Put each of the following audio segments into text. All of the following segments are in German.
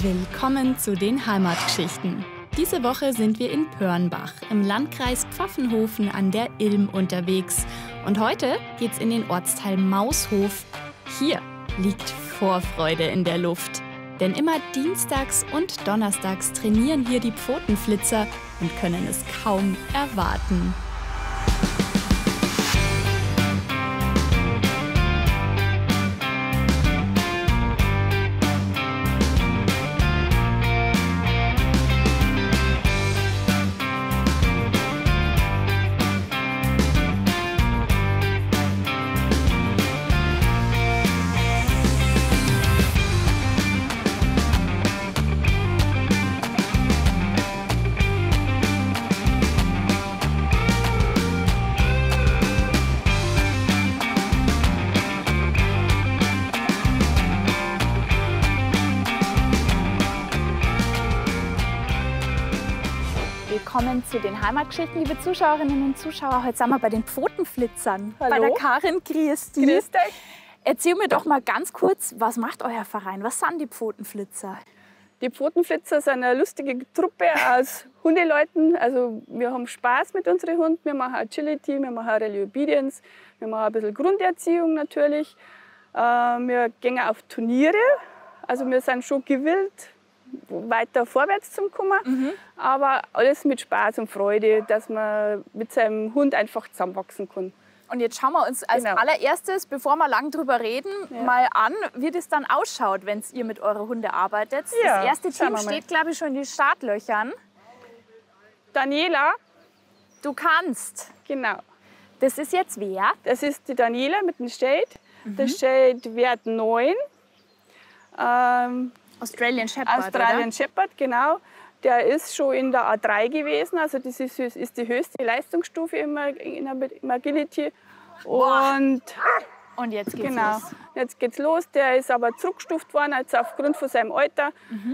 Willkommen zu den Heimatgeschichten. Diese Woche sind wir in Pörnbach im Landkreis Pfaffenhofen an der Ilm unterwegs. Und heute geht's in den Ortsteil Maushof. Hier liegt Vorfreude in der Luft. Denn immer dienstags und donnerstags trainieren hier die Pfotenflitzer und können es kaum erwarten. Willkommen zu den Heimatgeschichten, liebe Zuschauerinnen und Zuschauer. Heute sind wir bei den Pfotenflitzern. Hallo. Bei der Karin. Grüß dich. Grüß dich. Erzähl mir doch mal ganz kurz, was macht euer Verein? Was sind die Pfotenflitzer? Die Pfotenflitzer sind eine lustige Truppe aus Hundeleuten. Also wir haben Spaß mit unseren Hunden. Wir machen Agility, wir machen Rallye Obedience, wir machen ein bisschen Grunderziehung natürlich. Wir gehen auf Turniere. Also wir sind schon gewillt, weiter vorwärts zu kommen, aber alles mit Spaß und Freude, dass man mit seinem Hund einfach zusammenwachsen kann. Und jetzt schauen wir uns als allererstes, bevor wir lang drüber reden, mal an, wie das dann ausschaut, wenn ihr mit euren Hunden arbeitet. Ja, das erste Team steht, glaube ich, schon in den Startlöchern. Daniela. Du kannst. Genau. Das ist jetzt wer? Das ist die Daniela mit dem Shade. Der Shade Wert 9. Australian Shepherd, Australian oder? Shepherd, genau. Der ist schon in der A3 gewesen, also das ist die höchste Leistungsstufe im Agility. Und jetzt geht's genau, los. Jetzt geht's los. Der ist aber zurückgestuft worden, jetzt aufgrund von seinem Alter,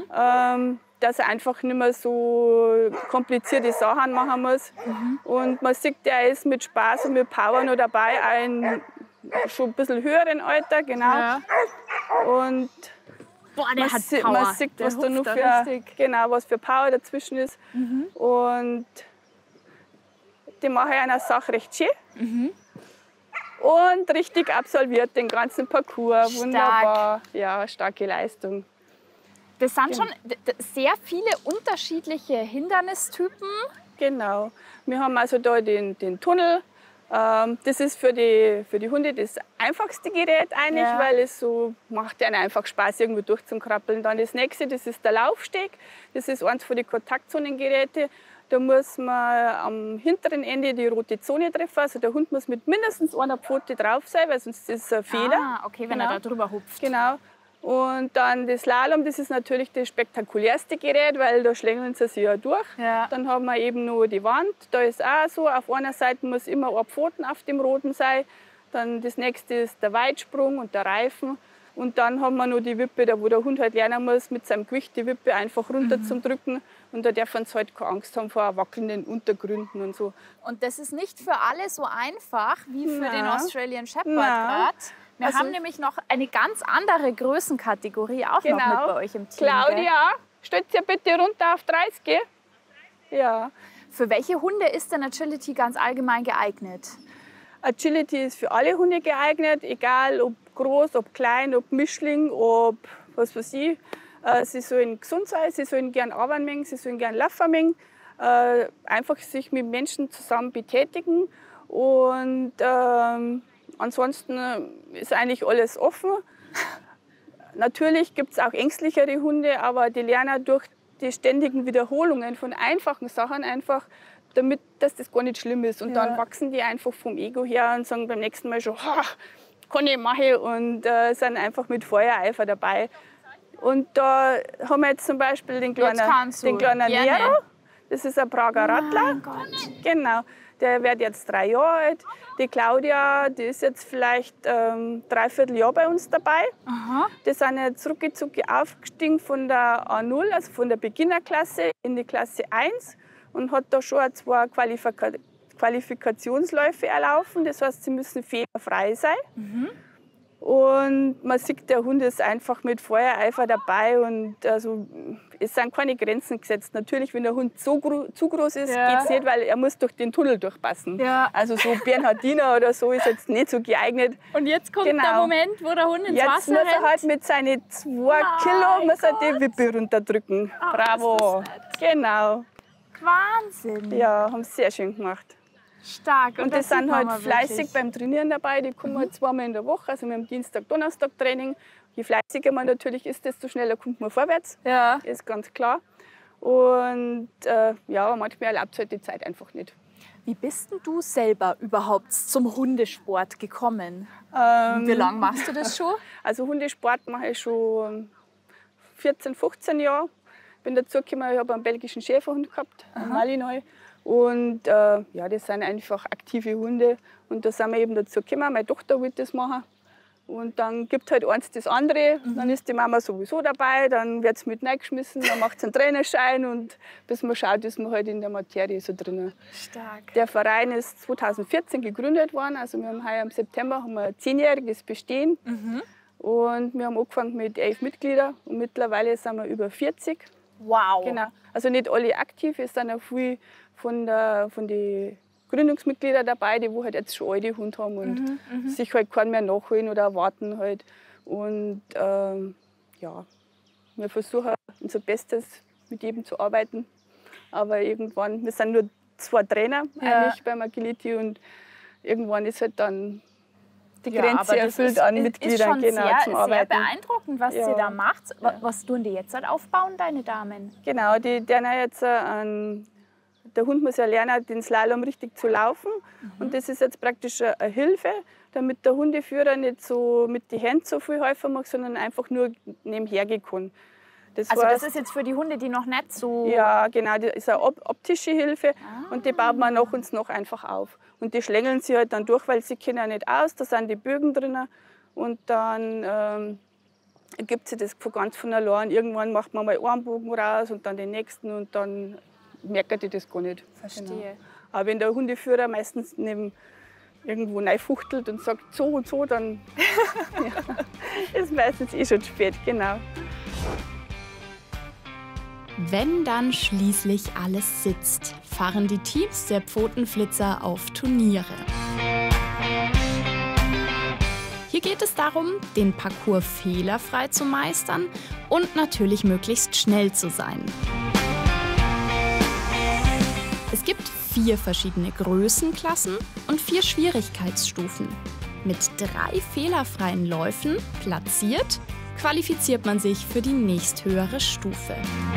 dass er einfach nicht mehr so komplizierte Sachen machen muss. Und man sieht, der ist mit Spaß und mit Power noch dabei, schon ein bisschen höheren Alter, genau. Ja. Und boah, der hat Power. Man sieht, was da noch was für Power dazwischen ist. Und die mache ich einer Sache recht schön. Und richtig absolviert den ganzen Parcours. Stark. Wunderbar. Ja, starke Leistung. Das sind schon sehr viele unterschiedliche Hindernistypen. Genau. Wir haben also da den Tunnel. Das ist für die Hunde das einfachste Gerät eigentlich, weil es so macht ihnen einfach Spaß, irgendwo durchzukrabbeln. Dann das nächste, das ist der Laufsteg. Das ist eins von den Kontaktzonengeräte. Da muss man am hinteren Ende die rote Zone treffen. Also der Hund muss mit mindestens einer Pfote drauf sein, weil sonst ist es ein Fehler. Ah, okay, wenn er da drüber hupft. Genau. Und dann das Slalom, das ist natürlich das spektakulärste Gerät, weil da schlängeln sie sich ja durch. Ja. Dann haben wir eben nur die Wand. Da ist auch so, auf einer Seite muss immer ein Pfoten auf dem roten sein. Dann das nächste ist der Weitsprung und der Reifen. Und dann haben wir noch die Wippe, da wo der Hund halt lernen muss, mit seinem Gewicht die Wippe einfach runter zu drücken. Und da darf man halt keine Angst haben vor wackelnden Untergründen und so. Und das ist nicht für alle so einfach wie für den Australian Shepherd gerade. Wir haben nämlich noch eine ganz andere Größenkategorie auch noch mit bei euch im Team. Claudia, stellt ihr bitte runter auf 30. Ja. Für welche Hunde ist denn Agility ganz allgemein geeignet? Agility ist für alle Hunde geeignet, egal ob groß, ob klein, ob Mischling, ob was weiß ich. Sie sollen gesund sein, sie sollen gern arbeiten, sie sollen gern laufen, einfach sich mit Menschen zusammen betätigen. Und ansonsten ist eigentlich alles offen. Natürlich gibt es auch ängstlichere Hunde, aber die lernen durch die ständigen Wiederholungen von einfachen Sachen einfach, damit dass das gar nicht schlimm ist. Und dann wachsen die einfach vom Ego her und sagen beim nächsten Mal schon, kann ich machen, und sind einfach mit Feuereifer dabei. Und da haben wir jetzt zum Beispiel den kleinen Nero. Das ist ein Prager Rattler. Genau. Der wird jetzt 3 Jahre alt. Die Claudia, die ist jetzt vielleicht 3/4 Jahr bei uns dabei. Die sind jetzt rucki aufgestiegen von der A0, also von der Beginnerklasse, in die Klasse 1 und hat da schon 2 Qualifikationsläufe erlaufen. Das heißt, sie müssen fehlerfrei sein. Und man sieht, der Hund ist einfach mit Feuereifer dabei und also, es sind keine Grenzen gesetzt. Natürlich, wenn der Hund zu groß ist, geht es nicht, weil er muss durch den Tunnel durchpassen. Ja. Also so Bernhardiner oder so ist jetzt nicht so geeignet. Und jetzt kommt der Moment, wo der Hund ins Wasser rennt. Jetzt muss er halt mit seinen 2 Kilo muss er die Wippe runterdrücken. Oh, bravo. Genau. Wahnsinn. Ja, haben sie sehr schön gemacht. Stark. Und die sind halt fleißig beim Trainieren dabei. Die kommen halt 2-mal in der Woche. Also wir haben Dienstag, Donnerstag Training. Je fleißiger man natürlich ist, desto schneller kommt man vorwärts. Ja. Ist ganz klar. Und ja, manchmal erlaubt es halt die Zeit einfach nicht. Wie bist denn du selber überhaupt zum Hundesport gekommen? Wie lange machst du das schon? Also Hundesport mache ich schon 14, 15 Jahre. Bin dazu gekommen, ich habe einen belgischen Schäferhund gehabt, einen Malinois. Und ja, das sind einfach aktive Hunde. Und da sind wir eben dazu gekommen. Meine Tochter wollte das machen. Und dann gibt halt eins das andere. Dann ist die Mama sowieso dabei. Dann wird es mit reingeschmissen. Dann macht es einen Trainerschein. Und bis man schaut, ist man halt in der Materie so drin. Stark. Der Verein ist 2014 gegründet worden. Also wir haben heuer im September haben wir ein 10-jähriges Bestehen. Und wir haben angefangen mit 11 Mitgliedern. Und mittlerweile sind wir über 40. Wow. Genau. Also nicht alle aktiv. Es sind auch viele von den Gründungsmitgliedern dabei, die halt jetzt schon alte Hunde haben und sich halt keinen mehr nachholen oder erwarten halt. Und ja, wir versuchen unser Bestes mit jedem zu arbeiten. Aber irgendwann, wir sind nur 2 Trainer eigentlich beim Agility und irgendwann ist halt dann die Grenze erfüllt an Mitgliedern zum Arbeiten. Sehr beeindruckend, was ihr da macht. Was tun die jetzt halt aufbauen, deine Damen? Genau, die jetzt der Hund muss ja lernen, den Slalom richtig zu laufen. Und das ist jetzt praktisch eine Hilfe, damit der Hundeführer nicht so mit den Händen so viel helfen macht, sondern einfach nur nebenher gehen kann. Das ist jetzt für die Hunde, die noch nicht so... Ja, genau, das ist eine optische Hilfe und die baut man nach und nach einfach auf. Und die schlängeln sie halt dann durch, weil sie kennen ja nicht aus, da sind die Bögen drin und dann gibt sie das ganz von allein. Irgendwann macht man mal einen Bogen raus und dann den nächsten und dann merken die das gar nicht. Verstehe. Genau. Aber wenn der Hundeführer meistens neben irgendwo reinfuchtelt und sagt so und so, dann ist meistens schon spät, genau. Wenn dann schließlich alles sitzt, fahren die Teams der Pfotenflitzer auf Turniere. Hier geht es darum, den Parcours fehlerfrei zu meistern und natürlich möglichst schnell zu sein. Es gibt 4 verschiedene Größenklassen und 4 Schwierigkeitsstufen. Mit 3 fehlerfreien Läufen, platziert, qualifiziert man sich für die nächsthöhere Stufe.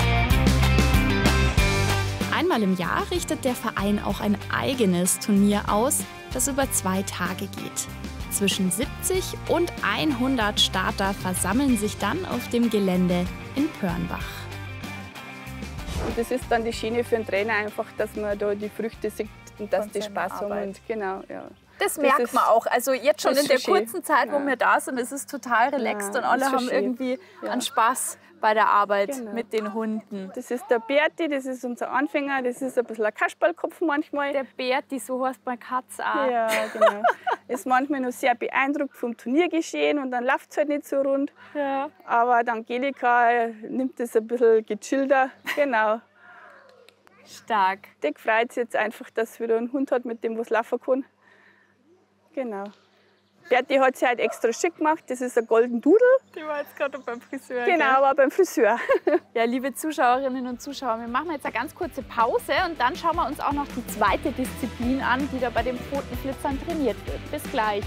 Einmal im Jahr richtet der Verein auch ein eigenes Turnier aus, das über 2 Tage geht. Zwischen 70 und 100 Starter versammeln sich dann auf dem Gelände in Pörnbach. Und das ist dann die Schiene für den Trainer einfach, dass man da die Früchte sieht und dass die Spaß haben. Und genau, ja. Das merkt man auch. Also jetzt schon in der kurzen Zeit, wo wir da sind, ist es total relaxed und alle haben irgendwie einen Spaß bei der Arbeit mit den Hunden. Das ist der Berti, das ist unser Anfänger, das ist ein bisschen ein Kasperlkopf manchmal. Der Berti, so heißt meine Katze auch. Ja, genau. Ist manchmal noch sehr beeindruckt vom Turniergeschehen und dann läuft es halt nicht so rund. Ja. Aber die Angelika nimmt das ein bisschen gechillter. Genau. Stark. Die freut sich jetzt einfach, dass sie wieder einen Hund hat, mit dem was laufen kann. Genau. Berti hat sie halt extra schick gemacht. Das ist ein Golden Doodle. Die war jetzt gerade beim Friseur. Genau, war beim Friseur. Ja, liebe Zuschauerinnen und Zuschauer, wir machen jetzt eine ganz kurze Pause und dann schauen wir uns auch noch die zweite Disziplin an, die da bei den Pfotenflitzern trainiert wird. Bis gleich.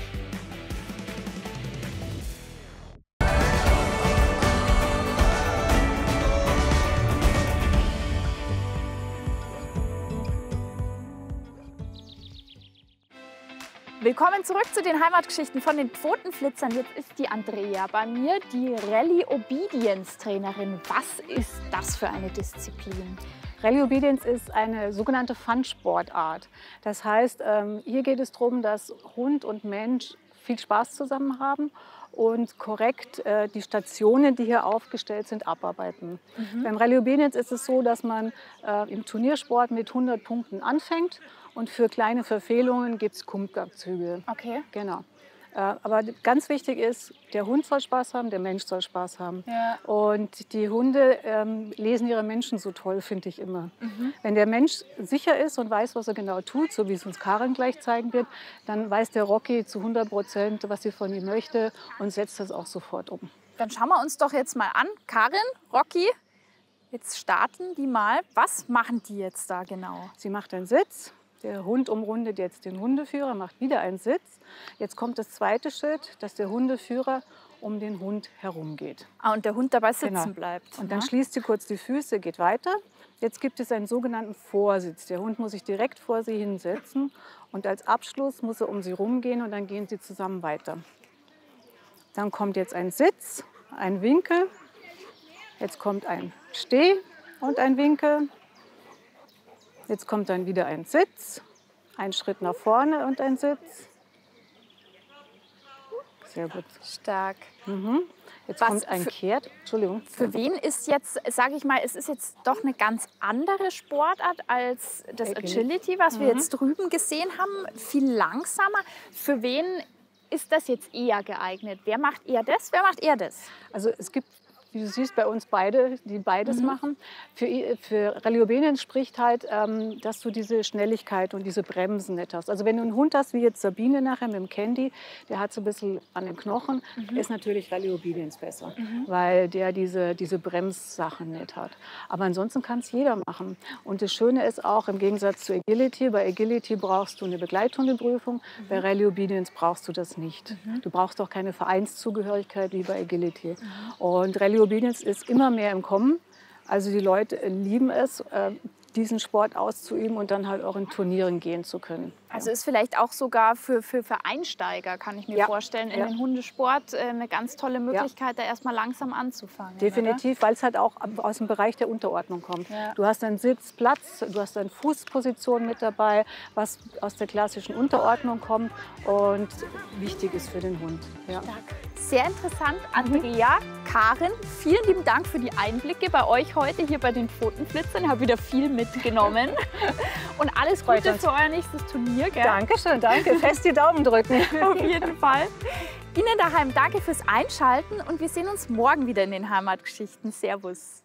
Willkommen zurück zu den Heimatgeschichten von den Pfotenflitzern. Jetzt ist die Andrea bei mir, die Rally Obedience Trainerin. Was ist das für eine Disziplin? Rally Obedience ist eine sogenannte Fun-Sportart. Das heißt, hier geht es darum, dass Hund und Mensch viel Spaß zusammen haben und korrekt die Stationen, die hier aufgestellt sind, abarbeiten. Beim Rally Obedience ist es so, dass man im Turniersport mit 100 Punkten anfängt und für kleine Verfehlungen gibt es Punktabzüge. Okay. Genau. Aber ganz wichtig ist, der Hund soll Spaß haben, der Mensch soll Spaß haben. Ja. Und die Hunde lesen ihre Menschen so toll, finde ich immer. Wenn der Mensch sicher ist und weiß, was er genau tut, so wie es uns Karin gleich zeigen wird, dann weiß der Rocky zu 100%, was sie von ihm möchte und setzt das auch sofort um. Dann schauen wir uns doch jetzt mal an. Karin, Rocky, jetzt starten die mal. Was machen die jetzt da genau? Sie macht einen Sitz. Der Hund umrundet jetzt den Hundeführer, macht wieder einen Sitz. Jetzt kommt das zweite Schritt, dass der Hundeführer um den Hund herumgeht. Ah, und der Hund dabei sitzen bleibt. Und dann schließt sie kurz die Füße, geht weiter. Jetzt gibt es einen sogenannten Vorsitz. Der Hund muss sich direkt vor sie hinsetzen. Und als Abschluss muss er um sie rumgehen und dann gehen sie zusammen weiter. Dann kommt jetzt ein Sitz, ein Winkel. Jetzt kommt ein Steh und ein Winkel. Jetzt kommt dann wieder ein Sitz, ein Schritt nach vorne und ein Sitz. Sehr gut. Stark. Jetzt kommt ein Kehrt. Entschuldigung. Für wen ist jetzt, sage ich mal, es ist jetzt doch eine ganz andere Sportart als das Agility, was wir jetzt drüben gesehen haben, viel langsamer. Für wen ist das jetzt eher geeignet? Wer macht eher das, wer macht eher das? Also es gibt, wie du siehst, bei uns beide, die beides machen. Für Rallye-Obedience spricht halt, dass du diese Schnelligkeit und diese Bremsen nicht hast. Also wenn du einen Hund hast, wie jetzt Sabine nachher mit dem Candy, der hat so ein bisschen an den Knochen, ist natürlich Rallye-Obedience besser, weil der diese Bremssachen nicht hat. Aber ansonsten kann es jeder machen. Und das Schöne ist auch, im Gegensatz zu Agility, bei Agility brauchst du eine Begleithundeprüfung, bei Rallye-Obedience brauchst du das nicht. Du brauchst auch keine Vereinszugehörigkeit wie bei Agility. Und Rallye-Obedience ist immer mehr im Kommen. Also die Leute lieben es, diesen Sport auszuüben und dann halt auch in Turnieren gehen zu können. Also ist vielleicht auch sogar für Einsteiger, kann ich mir vorstellen, in den Hundesport eine ganz tolle Möglichkeit, da erstmal langsam anzufangen. Definitiv, weil es halt auch aus dem Bereich der Unterordnung kommt. Ja. Du hast einen Sitz, Platz, du hast eine Fußposition mit dabei, was aus der klassischen Unterordnung kommt und wichtig ist für den Hund. Ja. Sehr interessant. Andrea, Karin, vielen lieben Dank für die Einblicke bei euch heute hier bei den Pfotenflitzern. Ich habe wieder viel mitgenommen. Und alles Gute für euer nächstes Turnier. Gell? Dankeschön, danke. Fest die Daumen drücken. Auf jeden Fall. Ihnen daheim danke fürs Einschalten und wir sehen uns morgen wieder in den Heimatgeschichten. Servus.